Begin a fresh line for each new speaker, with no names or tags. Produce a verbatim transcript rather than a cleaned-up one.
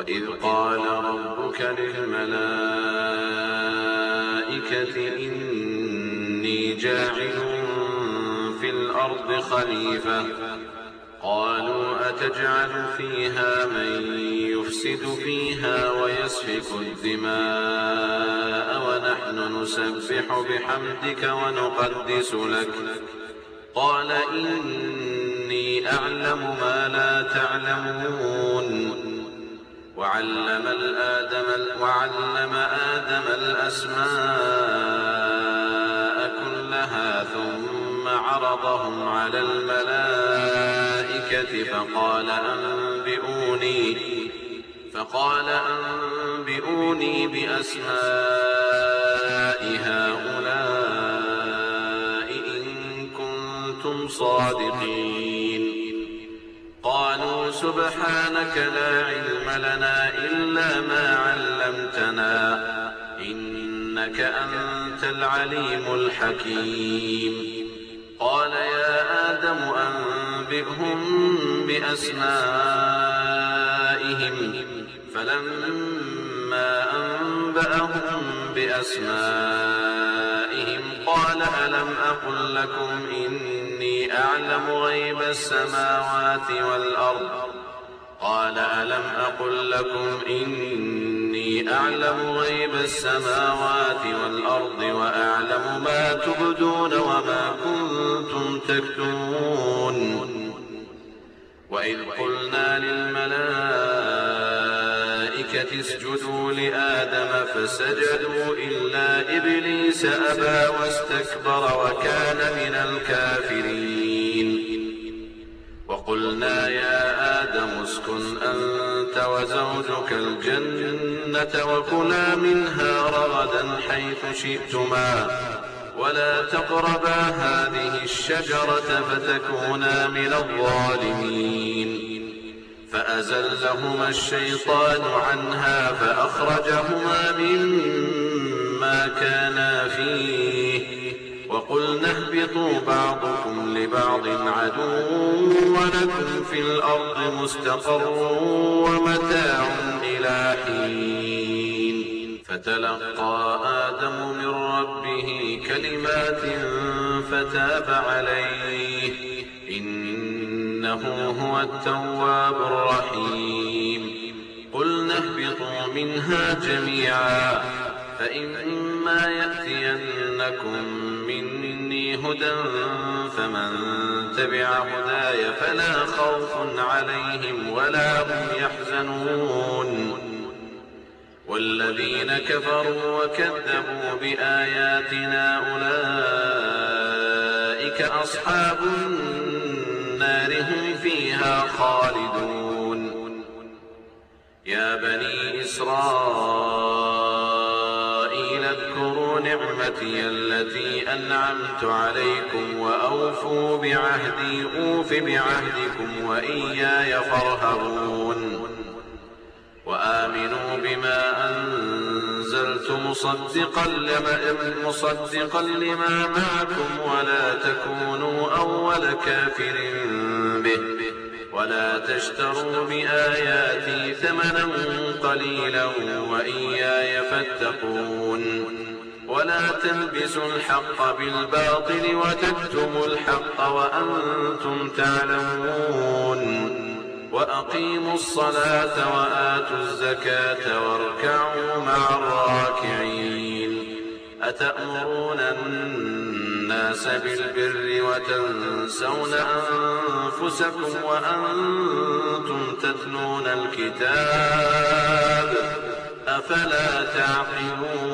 وإذ قال ربك للملائكة إني جاعل في الأرض خليفة قالوا أتجعل فيها من يفسد فيها ويسفك الدماء ونحن نسبح بحمدك ونقدس لك قال إني أعلم ما لا تعلمون وعلم الآدم وعلم آدم الأسماء كلها ثم عرضهم على الملائكة فقال أنبئوني فقال أنبئوني بأسماء هؤلاء إن كنتم صادقين قالوا سبحانك لا علم لنا إلا ما علمتنا إنك أنت العليم الحكيم قال يا آدم أنبئهم بأسمائهم فلما أنبأهم بأسمائهم قال ألم أقل لكم إني أعلم غيب السماوات والأرض قال ألم أقل لكم إني أعلم غيب السماوات والأرض وأعلم ما تبدون وما كنتم تكتمون وإذ قلنا للملائكة اسجدوا لآدم فسجدوا إلا إبليس أبى واستكبر وكان من الكافرين وقلنا يا آدم اسكن أنت وزوجك الجنة وكلا منها رغدا حيث شئتما ولا تقربا هذه الشجرة فتكونا من الظالمين فأزلهما الشيطان عنها فأخرجهما مما كانا فيه وقلنا اهبطوا بعضكم لبعض عدو ولكم في الأرض مستقر ومتاع إلى حين فتلقى آدم من ربه كلمات فتاب عليه إنه هو التواب الرحيم قلنا اهبطوا منها جميعا فإما يأتينكم مني هدى فمن تبع هداي فلا خوف عليهم ولا هم يحزنون والذين كفروا وكذبوا بآياتنا أولئك أصحاب النار هم فيها خالدون يا بني إسرائيل اذكروا نعمتي التي أنعمت عليكم وأوفوا بعهدي أوف بعهدكم وإياي فارهبون وآمنوا بما أنزلت مصدقا لما, مصدقا لما معكم ولا تكونوا أول كافر به ولا تشتروا بآياتي ثمنا قليلا وإياي فاتقون ولا تلبسوا الحق بالباطل وتكتموا الحق وأنتم تعلمون وأقيموا الصلاة وآتوا الزكاة واركعوا مع الراكعين أتأمرون الناس بالبر وتنسون أنفسكم وأنتم تتلون الكتاب أفلا تعقلون